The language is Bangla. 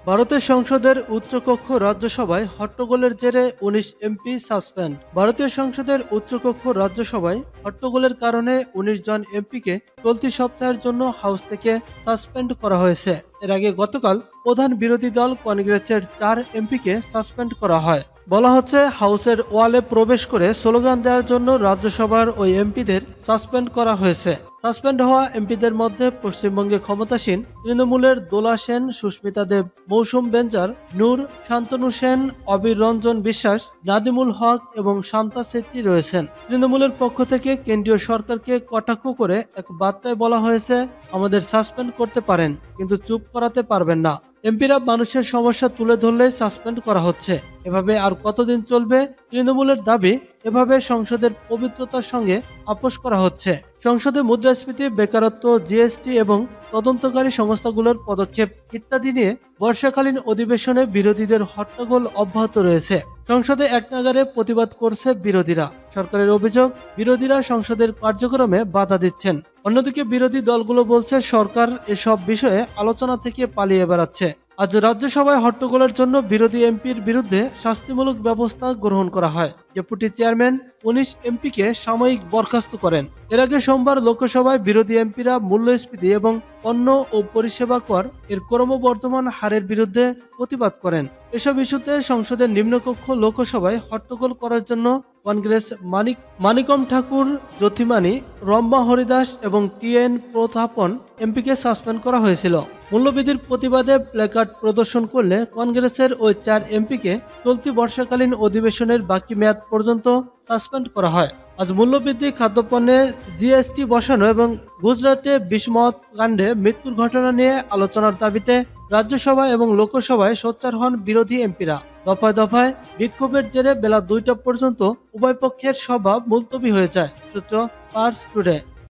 ভারতের সংসদের উচ্চকক্ষ রাজ্যসভায় হট্টগোলের জেরে ১৯ এমপি সাসপেন্ড। ভারতীয় সংসদের উচ্চকক্ষ রাজ্যসভায় হট্টগোলের কারণে ১৯ জন এমপিকে চলতি সপ্তাহের জন্য হাউস থেকে সাসপেন্ড করা হয়েছে। এর আগে গতকাল প্রধান বিরোধী দল কংগ্রেসের ৪ এমপিকে সাসপেন্ড করা হয়। বলা হচ্ছে, হাউসের ওয়ালে প্রবেশ করে স্লোগান দেওয়ার জন্য রাজ্যসভার ওই এমপিদের সাসপেন্ড করা হয়েছে। সাসপেন্ড হওয়া এমপিদের মধ্যে পশ্চিমবঙ্গে ক্ষমতাসীন তৃণমূলের দোলা সেন, সুস্মিতা দেব, মৌসুম বেঞ্জার, নূর, শান্তনু সেন, অবির রঞ্জন বিশ্বাস, নাদিমুল হক এবং শান্তা ছেত্রী রয়েছেন। তৃণমূলের পক্ষ থেকে কেন্দ্রীয় সরকারকে কটাক্ষ করে এক বার্তায় বলা হয়েছে, আমাদের সাসপেন্ড করতে পারেন, কিন্তু চুপ করাতে পারবেন না। এমপিরা মানুষের সমস্যা তুলে ধরলে সাসপেন্ড করা হচ্ছে। এভাবে আর কতদিন চলবে? তৃণমূলের দাবি, এভাবে সংসদের পবিত্রতার সঙ্গে আপোস করা হচ্ছে। সংসদে মুদ্রাস্ফীতি, বেকারত্ব, জিএসটি এবং তদন্তকারী সংস্থাগুলোর পদক্ষেপ ইত্যাদি নিয়ে বর্ষাকালীন অধিবেশনে বিরোধীদের হট্টগোল অব্যাহত রয়েছে। সংসদে একনাগাড়ে প্রতিবাদ করছে বিরোধীরা। সরকারের অভিযোগ, বিরোধীরা সংসদের কার্যক্রমে বাধা দিচ্ছেন। অন্যদিকে বিরোধী দলগুলো বলছে, সরকার এসব বিষয়ে আলোচনা থেকে পালিয়ে বেড়াচ্ছে। আজ রাজ্যসভায় হট্টগোলের জন্য বিরোধী এমপির বিরুদ্ধে শাস্তিমূলক ব্যবস্থা গ্রহণ করা হয়। ডেপুটি চেয়ারম্যান ১৯ এমপিকে সাময়িক বরখাস্ত করেন। এর আগে সোমবার লোকসভায় বিরোধী এমপিরা মূল্যস্ফীতি এবং পণ্য ও পরিষেবা কর এর ক্রমবর্ধমান হারের বিরুদ্ধে প্রতিবাদ করেন। এসব ইস্যুতে সংসদের নিম্নকক্ষ লোকসভায় হট্টগোল করার জন্য কংগ্রেস মানিকম ঠাকুর, জ্যোতিমানি, রম্বা হরিদাস এবং টি.এন. প্রতাপন এমপিকে সাসপেন্ড করা হয়েছিল। মূল্যবৃদ্ধির প্রতিবাদে প্ল্যাকার্ড প্রদর্শন করলে কংগ্রেসের ওই ৪ এমপিকে চলতি বর্ষাকালীন অধিবেশনের বাকি মেয়াদ পর্যন্ত সাসপেন্ড করা হয়। আজ মূল্যবৃদ্ধি, খাদ্যপণ্যে জিএসটি বসানো এবং গুজরাটে বিস্মত কাণ্ডে মৃত্যুর ঘটনা নিয়ে আলোচনার দাবিতে রাজ্যসভা এবং লোকসভায় সোচ্চার হন বিরোধী এমপিরা। দফায় দফায় বিক্ষোভের জেরে বেলা ২টা পর্যন্ত উভয় পক্ষের সভা মুলতবি হয়ে যায়। সূত্র পার্স টুডে।